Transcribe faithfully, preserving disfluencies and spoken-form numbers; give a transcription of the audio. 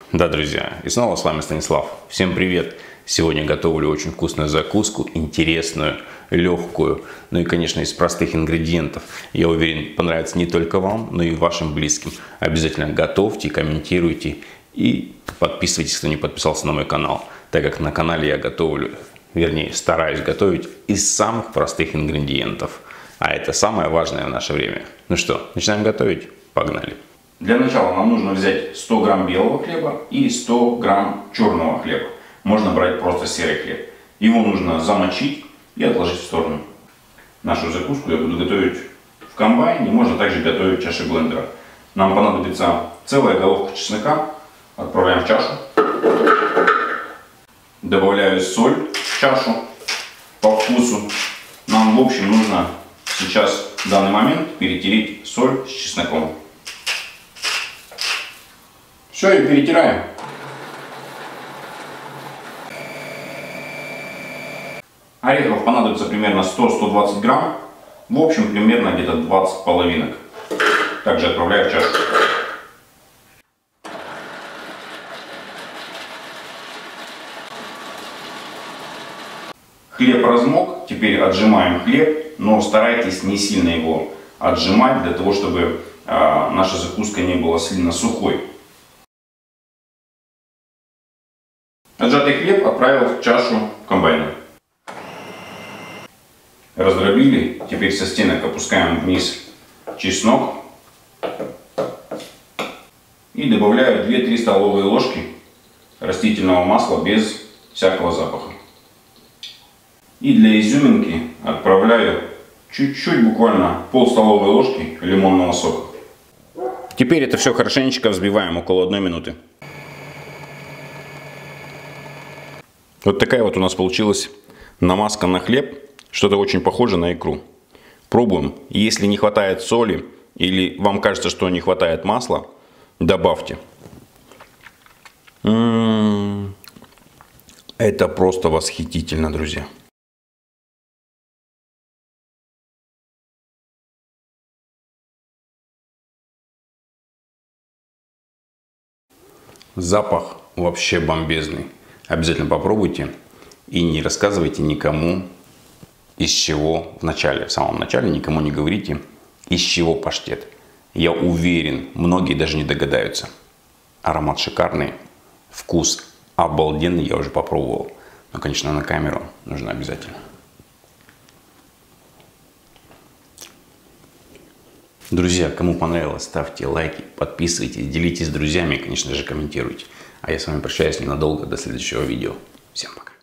Да, друзья, и снова с вами Станислав. Всем привет! Сегодня готовлю очень вкусную закуску, интересную, легкую, ну и, конечно, из простых ингредиентов. Я уверен, понравится не только вам, но и вашим близким. Обязательно готовьте, комментируйте и подписывайтесь, кто не подписался на мой канал, так как на канале я готовлю, вернее, стараюсь готовить из самых простых ингредиентов. А это самое важное в наше время. Ну что, начинаем готовить? Погнали! Для начала нам нужно взять сто грамм белого хлеба и сто грамм черного хлеба. Можно брать просто серый хлеб. Его нужно замочить и отложить в сторону. Нашу закуску я буду готовить в комбайне, можно также готовить в чаше блендера. Нам понадобится целая головка чеснока. Отправляем в чашу. Добавляю соль в чашу по вкусу. Нам в общем нужно сейчас в данный момент перетереть соль с чесноком. Все, и перетираем. Орехов понадобится примерно сто — сто двадцать грамм. В общем, примерно где-то двадцать половинок. Также отправляю в чашу. Хлеб размок. Теперь отжимаем хлеб, но старайтесь не сильно его отжимать, для того, чтобы э, наша закуска не была сильно сухой. Отжатый хлеб отправил в чашу комбайна. Раздробили. Теперь со стенок опускаем вниз чеснок. И добавляю две-три столовые ложки растительного масла без всякого запаха. И для изюминки отправляю чуть-чуть, буквально пол столовой ложки лимонного сока. Теперь это все хорошенечко взбиваем около одной минуты. Вот такая вот у нас получилась намазка на хлеб. Что-то очень похоже на икру. Пробуем. Если не хватает соли или вам кажется, что не хватает масла, добавьте. М-м-м. Это просто восхитительно, друзья. Запах вообще бомбезный. Обязательно попробуйте и не рассказывайте никому, из чего в начале, в самом начале никому не говорите, из чего паштет. Я уверен, многие даже не догадаются. Аромат шикарный, вкус обалденный, я уже попробовал. Но, конечно, на камеру нужно обязательно. Друзья, кому понравилось, ставьте лайки, подписывайтесь, делитесь с друзьями и, конечно же, комментируйте. А я с вами прощаюсь ненадолго, до следующего видео. Всем пока.